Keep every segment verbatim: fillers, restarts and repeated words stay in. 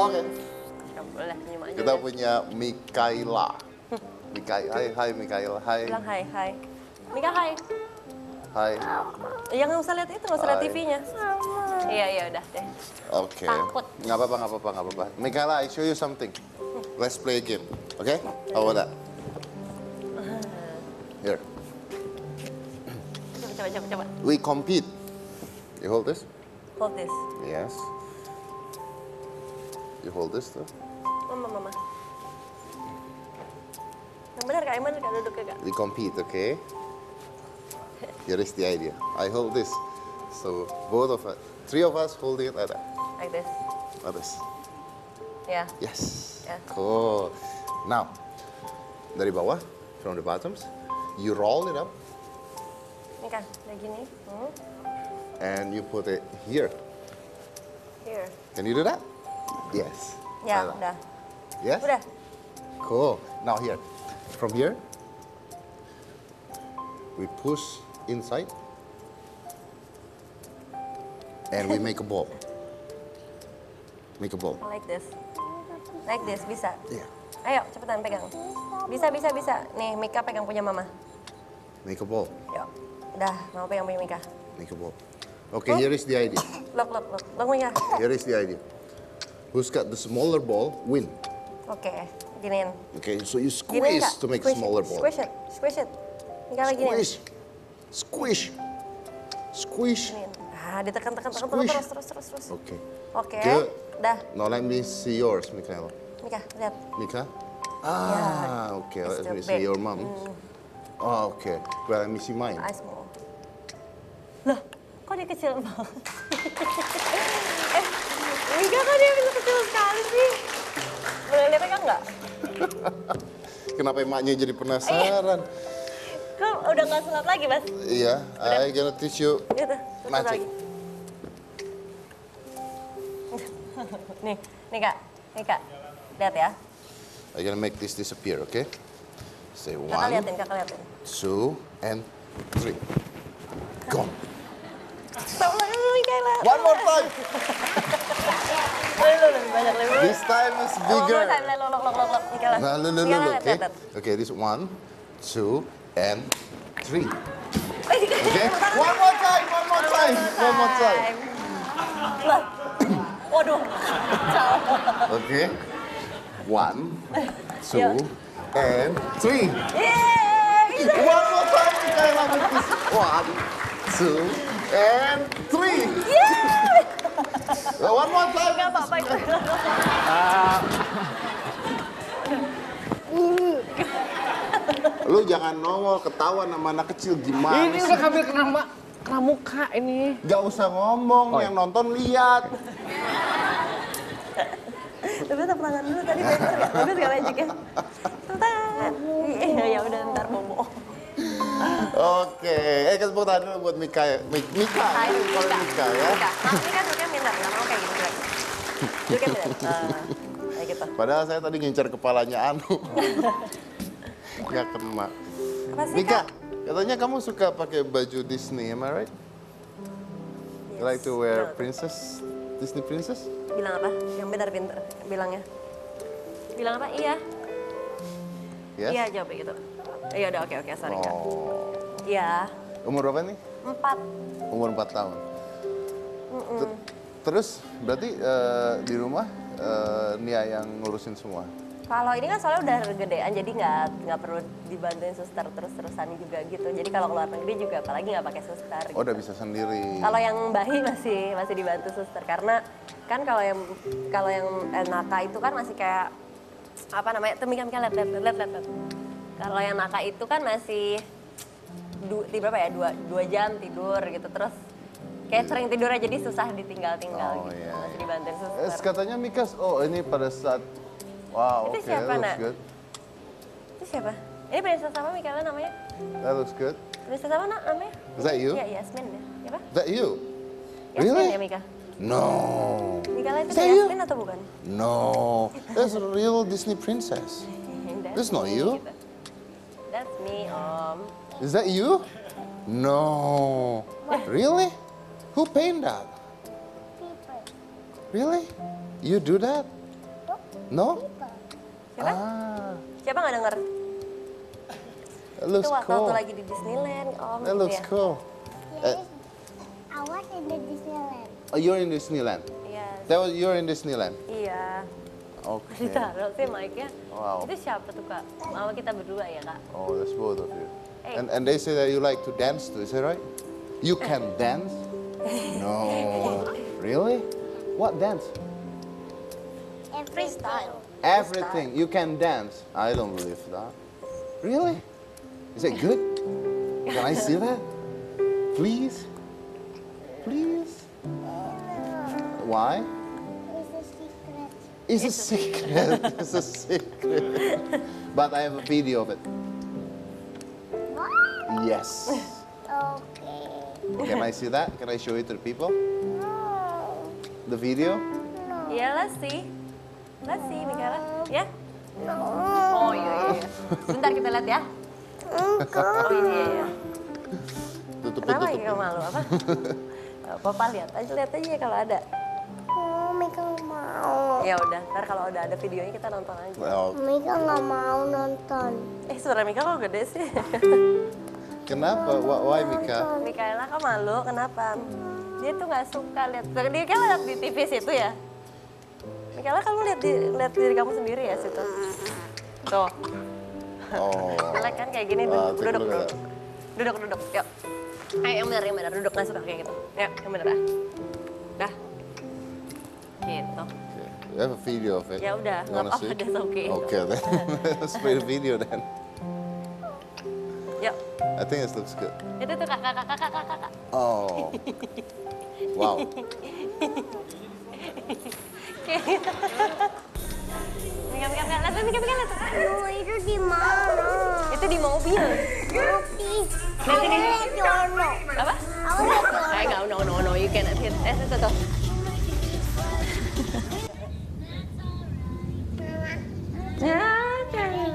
Oke. Boleh, senyum aja. Kita ya. punya Mikaela. Mikaela, hai, hai Mikaela, hai. Bilang hai, hai. Mika, hai. Hai. Ya nggak usah lihat itu, nggak usah lihat Hai. T V-nya. Iya, iya udah deh. Oke. Takut. Nggak apa-apa, nggak apa-apa, nggak apa-apa. Mikaela, I show you something. Let's play a game. Okay? How about that? Here. Coba, coba, coba, coba. We compete. You hold this? Hold this. Yes. You hold this too. Mama, mama. Yang benar kak, yang benar kak, duduk kak. We compete, okay? Here is the idea. I hold this. So both of us, three of us holding it like that. Like this. Like this. Ya. Yes. Yeah. Cool. Now, dari bawah, from the bottoms, you roll it up Ini kan, kayak gini. Hmm. and you put it here. Here. Can you do that? Yes. Ya, Like that. udah. Yes? Udah. Cool. Now here. From here, we push inside and we make a ball. Make a ball. Like this. Like this, bisa. Yeah. Ayo, cepetan pegang. Bisa, bisa, bisa. Nih, Mika pegang punya mama. Make a ball. Yuk. Udah, mau pegang punya Mika. Make a ball. Okay, here is the idea. Look, look, look. Look, Mika. Here is the idea. Who's got the smaller ball, win. Oke, giniin. Okay, so you Giniin, squeeze Kak. to make a Squish smaller it. ball. Squish it, squish it. Mika lagi giniin. Squish. Squish. Squish. Giniin. Ah, ditekan, tekan, tekan, tekan, Squish. terus, terus, terus, terus. Okay. Oke, Good. dah. Now let me see yours, Michaela. Mika, lihat. Mika? Ah, okay. It's Let too me see big. your mom. Oh, okay. Well, let me see mine. I small. Loh, kok dia kecil banget? eh, Mika kok dia bisa kecil sekali sih? Boleh lihat pegang nggak? Kenapa emaknya jadi penasaran? Kok udah nggak sulap lagi, Mas? Iya, I gonna teach you Gitu, terus magic. lagi. nih, nih Kak, nih Kak. Lihat ya. I gonna make this disappear, okay? Say Kakak one, liatin, kakak liatin. two, and three. Go. Stop lagi, Mikaela. One more time. Lu, lu, lebih banyak, lebih banyak. This time is Oh, bigger. mau lihat, lok, lok, lok, lok, lok. Mikaela. Nah, look, look, Mikaela, look, lihat, okay? lihat, lihat. Okay, this one, two, and three. Eh, juga. Okay? One more time, one more time, one more time. Lah. Waduh. Salah. Okay? One, two, Yeah. and three. Yeay, bisa. One more time, Michaela, with this. One, two, and three. Yeay. One more time. Gak apa-apa itu. Lu jangan nongol ketahuan sama anak kecil gimana Ini sih? udah hampir kena, ma- kena muka ini. Gak usah ngomong, Oh, yang nonton lihat. Tapi tepuk tangan dulu tadi bagus nggak? Bagus nggak magicnya? Tepuk tangan. Iya, ya udah ntar Bobo. Oke, eh kita tepuk tangan dulu buat Mika. Mi- Mika, Hai, ini kalau Mika. Mika ya. Mika. Nah, Mika duduknya minder, nggak mau kayak gitu. Duduknya minder. Nah, kayak gitu. Padahal saya tadi ngincar kepalanya Anu. Gak kena. Apa sih, Mika, Kak? katanya kamu suka pakai baju Disney, am I right? You like to wear Bilang- princess, Disney princess? Bilang apa? Yang benar pinter bilangnya. Bilang apa? Iya. Yes? Iya, jawab gitu. Iya udah, oke oke, sorry Kak. Oh. Iya. Umur berapa nih? Empat. Umur empat tahun. Ter- Terus berarti eh, di rumah eh, Nia yang ngurusin semua? Kalau ini kan soalnya udah gedean, jadi nggak nggak perlu dibantuin suster terus-terusan juga gitu. Jadi kalau keluar negeri juga apalagi nggak pakai suster. Oh, udah gitu. bisa sendiri. Kalau yang bayi masih masih dibantu suster karena kan kalau yang kalau yang eh, Naka itu kan masih kayak apa namanya? Tuh Mika, Mika, lihat lihat lihat lihat. lihat. Kalau yang Naka itu kan masih du, di berapa ya? Dua, dua jam tidur gitu terus kayak sering tidur aja jadi susah ditinggal-tinggal Oh, gitu. iya, Masih iya. dibantuin Eh, suster. katanya Mika, oh ini pada saat, wow, Itu oke, siapa, that looks Nak? good. Itu siapa? Ini princess apa Mikaela namanya? That looks good. Princess apa nak namanya? Is that you? Iya, Yasmin ya. Siapa? Is that you? Yasmin Really? ya Mika. No. Mikaela itu Is that dari you? Yasmin atau bukan? No. That's a real Disney princess. That's not me, you. gitu. That's me, Om. Is that you? No. Really? Who painted that? Really? You do that? No? Siapa? Ah, Siapa nggak denger? it looks Itu waktu, cool. waktu lagi di Disneyland, Om. It looks ya. cool. Yes. I was in the Disneyland. Oh, you're in Disneyland. Iya. That was you're in Disneyland. Iya. Okay. Ditaruh sih mic-nya. Wow. Itu siapa tuh, Kak? Mama kita berdua ya, Kak? Oh, that's both of you. Hey. And and they say that you like to dance too. Is that right? You can dance? No. Really? What dance? Freestyle. Everything. You can dance. I don't believe that. Really? Is it good? Can I see that? Please? Please? Why? It's a secret. It's a secret. It's a secret. But I have a video of it. What? Yes. Okay. Can I see that? Can I show it to the people? No. The video? No. Iya, let's see. Let's see, Mikaela. Ya? No. Oh iya, iya, iya. Bentar kita lihat ya. Oh iya, iya. Tutupin, Kenapa tutupin. ya malu apa? Gak apa-apa, lihat aja, lihat aja ya kalau ada. Oh, Mika nggak mau. Ya udah, ntar kalau udah ada videonya kita nonton aja. Well, Mika nggak mau nonton. Eh, suara Mika kok gede sih? kenapa? Why, why Mika? Mikaela kok malu, kenapa? Dia tuh nggak suka lihat. Dia kan lihat di T V situ ya. Mikaela, kamu lihat di lihat diri kamu sendiri ya situ. Tuh. Oh. Jelek kan kayak gini, Ah, duduk, take a duduk, look at duduk. Duduk, duduk, yuk. Ayo, yang benar, yang benar. Duduk, nggak suka kayak gitu. Yuk, yang benar ah. Dah. Gitu. Okay. You have a video of it. Ya udah, You nggak wanna apa-apa, see? that's okay. Okay then. Let's play the video then. Yuk. I think this looks good. Itu tuh kakak, kakak, kakak, kakak. Oh. Wow. Kayak gitu. Mika, Mika, Mika, lihat, Mika, Mika, lihat. No, itu di mana? Itu di mobil. Tapi, Nanti di- lihat Jono. Apa? Aku lihat Jono. Eh, nggak, no, no, no, you cannot hit. Eh, tuh, tuh, tuh. Ya, jangan.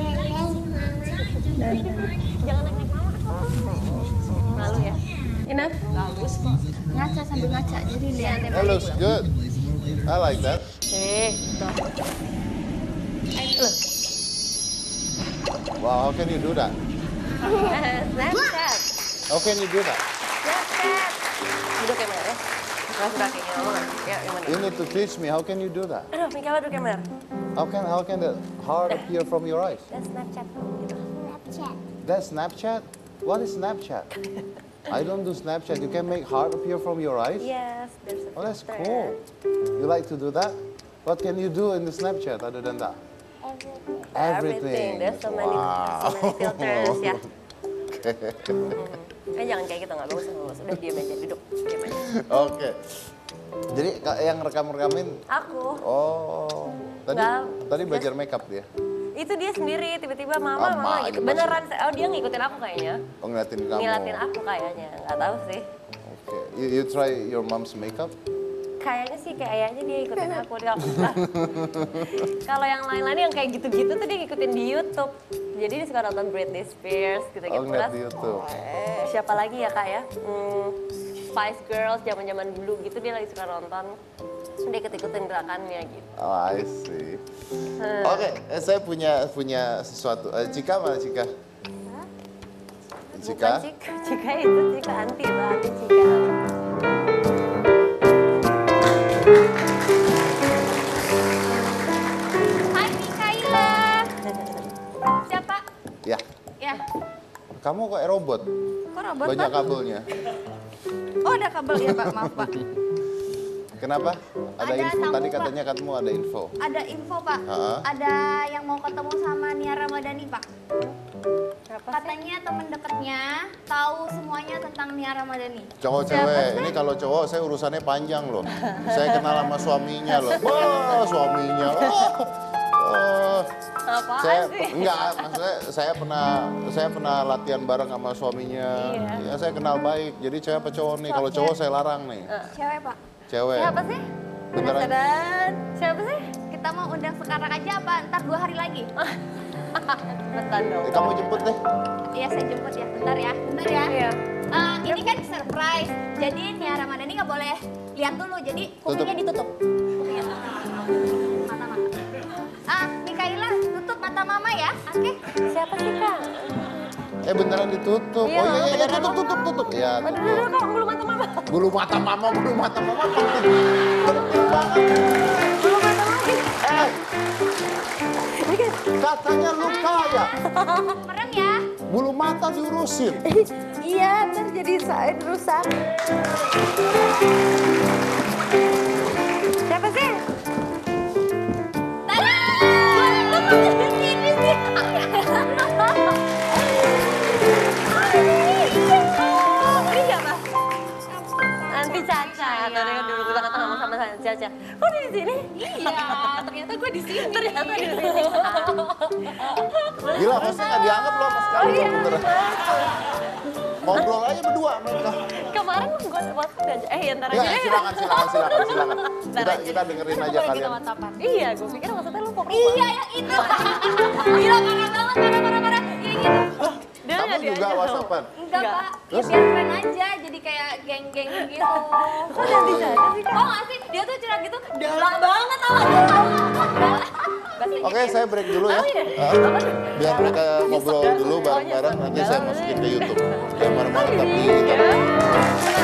Jangan naik-naik mama. Malu ya? Enough? Bagus kok. Ngaca sambil ngaca, jadi lihat. That looks good. I like that. Eh, tuh. Loh, Wow, how can you do that? eh, Snapchat. How can you do that? Snapchat. Duduk ya, Mer, ya. Nggak suka kayak gini, mama nggak? Ya, yang mana? You need to teach me. How can you do that? Aduh, Mikaela duduk ya, Mer. How can how can the heart appear from your eyes? Dan Snapchat. Gitu. Snapchat. That's Snapchat? What is Snapchat? I don't do Snapchat. You can make heart appear from your eyes? Yes, there's a Oh, that's filter. cool. You like to do that? What can you do in the Snapchat other than that? Everything. Everything. There's so many, so many filters ya. Okay. Eh jangan kayak gitu, nggak bagus, nggak bagus. Udah diam aja, duduk, diam aja. Oke. Jadi ka- yang rekam-rekamin, Aku, oh, tadi Nggak, tadi just- belajar makeup dia. itu dia sendiri, tiba-tiba mama, Ah, mama Ma, gitu. ini Beneran, oh dia ngikutin aku kayaknya. Oh, ngeliatin kamu. Ngeliatin aku kayaknya, nggak tahu sih. Oke. You, you try your mom's makeup? Kayaknya sih, kayaknya dia ikutin aku. Dia- Lah, kalau yang lain-lain yang kayak gitu-gitu tuh dia ngikutin di YouTube. Jadi dia suka nonton Britney Spears gitu-gitu. Oh, ngeliat Terus, di YouTube. eh, siapa lagi ya kak ya? Hmm, Spice Girls zaman-zaman dulu gitu dia lagi suka nonton. Dia ikut-ikutin gerakannya gitu. Oh, I see. Oke, eh, saya punya punya sesuatu. Eh, Cika mana Cika? Bukan Cika? Cika, Cika itu Cika anti itu anti Cika. Hai Mikaela. Siapa? Ya. Ya. Kamu kok robot? Kok robot Banyak Pak? kabelnya. Oh ada kabel ya Pak, maaf Pak. Kenapa? Ada, Ada info tamu, tadi Pak. katanya kamu ada info. Ada info Pak, Ha? ada yang mau ketemu sama Nia Ramadhani Pak. Apa sih? Katanya temen deketnya tahu semuanya tentang Nia Ramadhani. Cowok cewek, ini kalau cowok saya urusannya panjang loh. Saya kenal sama suaminya loh. Wah, suaminya. Oh, oh. Apaan Saya sih? enggak, maksudnya saya pernah saya pernah latihan bareng sama suaminya. Iya. Ya saya kenal baik. Jadi cewek apa cowok nih? Kalau cowok saya larang nih. Cewek Pak. Cewek. Siapa sih? Beneran. Penasaran. Siapa sih? Kita mau undang sekarang aja apa? Ntar dua hari lagi. Bentar dong. Eh, kamu jemput deh. Iya saya jemput ya, bentar ya, bentar ya. Iya. Eh, ini kan surprise, jadi Nia Ramadhani nggak boleh lihat dulu, jadi kupingnya ditutup. Kupingnya tutup. Mata-mata. mama ya, oke? Siapa sih Kak? Eh beneran ditutup. Iya, Oh iya iya, iya beneran. tutup tutup tutup. Ya Aduh, tutup. aduh, Kak, bulu mata mama. Bulu mata mama, bulu mata mama penting. Penting banget. Bulu mata lagi. Eh, katanya luka ya. Merem ya. Bulu mata diurusin. Iya, ntar jadi saya rusak. Siapa sih? Tada! Lo kok di sini sih? Ini siapa? Nanti Caca. Tadi kan dulu kita ketemu sama Caca. Kok di sini? Iya, ternyata gue di sini. Ternyata di sini. Gila, maksudnya nggak dianggap loh sama sekali. Oh iya, loh, beneran. Ngobrol aja berdua mereka. Kemarin gue WhatsApp aja. Eh, ntar Ya, aja deh. silakan, silakan, silakan, silakan. Ntar Kita, aja. kita dengerin aja Boleh kita kalian. whatsappan. Iya, gue pikir maksudnya lu kok ke Iya, rumah. yang itu. Gila, parah banget, parah, parah, parah. Iya, gitu. Dia Kamu nggak juga diajak. whatsappan? Enggak, Enggak. Pak. Ya Terus? biar keren aja, jadi kayak geng-geng gitu. Kok nanti Caca sih, Kak? Oh nggak sih? Dia tuh curhat gitu, galak banget sama gue. Oke, saya break dulu ya. Oh, iya. Ah, Apa tuh? biar mereka ngobrol dulu bareng-bareng, nanti saya masukin ke YouTube. Jangan marah-marah tapi kita...